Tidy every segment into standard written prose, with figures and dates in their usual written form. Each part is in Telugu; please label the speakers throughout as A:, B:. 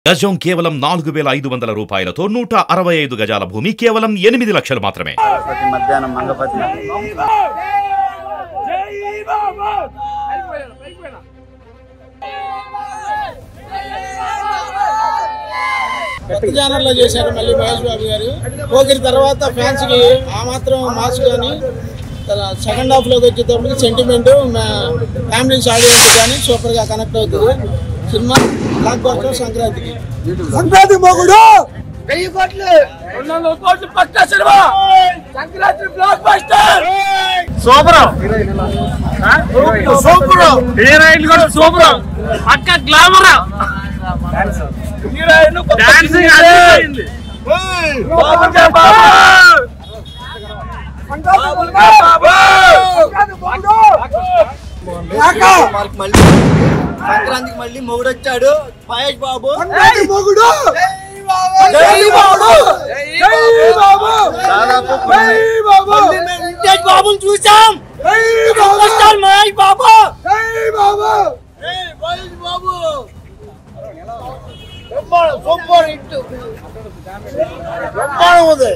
A: గజం కేవలం 4500 రూపాయలతో 165 గజాల భూమి కేవలం 8 లక్షలు మాత్రమే.
B: మధ్యాహ్నం మంగపతి
C: జానర్లో చేశారు మళ్ళీ మహేష్ బాబు గారు. పోకిరి తర్వాత ఫ్యాన్స్ కి ఆ మాత్రం మాస్ కానీ సెకండ్ హాఫ్ లోకి వచ్చేటప్పటికి సెంటిమెంట్ ఫ్యామిలీస్ ఆడియన్స్ కానీ సూపర్ గా కనెక్ట్ అవుతుంది. Cinema blockbuster. సంక్రాంతి మొగుడు 1000 కోట్లు 200 కోట్లు పక్కా cinema. Sankranti blockbuster. Super heroine కూడా సూపర్ పక్కా గ్లామర్. హీరోయిన్ డాన్సింగ్ అదిరింది.
B: సంక్రాంతికి మళ్ళీ మొగుడు వచ్చాడు మహేష్ బాబు. బాబుని చూసాం. Mahesh Babu super hit. ఉంది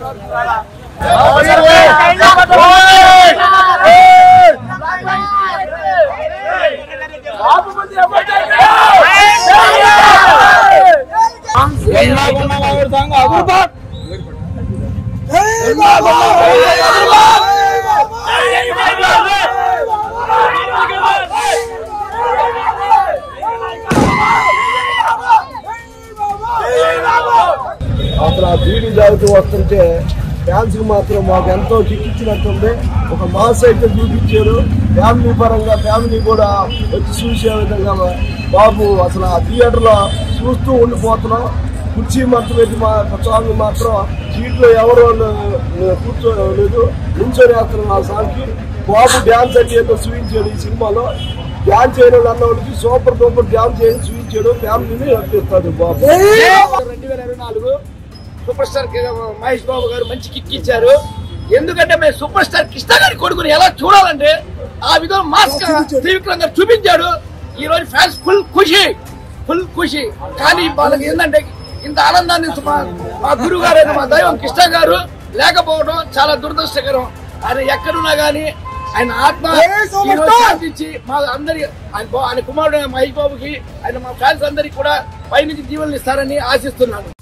D: అసలు ఆ బీడీ తాగుతూ వస్తుంటే ఫ్యాన్స్ కి మాత్రం మాకు ఎంతో కిక్కిచ్చినట్టుంది. ఒక మాస్ అయితే చూపించారు. ఫ్యామిలీ పరంగా ఫ్యామిలీ కూడా వచ్చి చూసే విధంగా బాబు అసలు ఆ థియేటర్ లో చూస్తూ ఉండిపోతున్నాం. కుర్చీ మంచం పెట్టి సాంగ్ మాత్రం సీట్లో ఎవరో కూర్చోలేదు, నించొని వేస్తున్నాం. ఆ సాంగ్ కి బాబు డ్యాన్స్ అంటే ఏదో చూపించాడు. ఈ సినిమాలో డ్యాన్స్ చేయడం అన్నవాడికి సూపర్ డూపర్ డ్యాన్స్ చేయడం చూపించాడు. ఫ్యామిలీని నడిపిస్తాడు బాబు.
C: 2024 సూపర్ స్టార్ మహేష్ బాబు గారు మంచి కిక్ ఇచ్చారు. ఎందుకంటే మేము సూపర్ స్టార్ కృష్ణ గారి కొడుకుని ఎలా చూడాలంటే ఆ విధంగా మాస్క్ త్రివిక్రమ్ గారు చూపించాడు. ఈ రోజు ఫ్యాన్స్ ఫుల్ ఖుషి. కానీ వాళ్ళకి ఏంటంటే ఇంత ఆనందాన్ని మా గురువు గారు మా దైవం కృష్ణ గారు లేకపోవడం చాలా దురదృష్టకరం. ఆయన ఎక్కడున్నా గానీ ఆయన ఆత్మ శాంతించి మా అందరి ఆయన కుమారుడు మహేష్ బాబుకి ఆయన మా ఫ్యాన్స్ అందరికి కూడా పైనుంచి దీవెనలు ఇస్తారని ఆశిస్తున్నాను.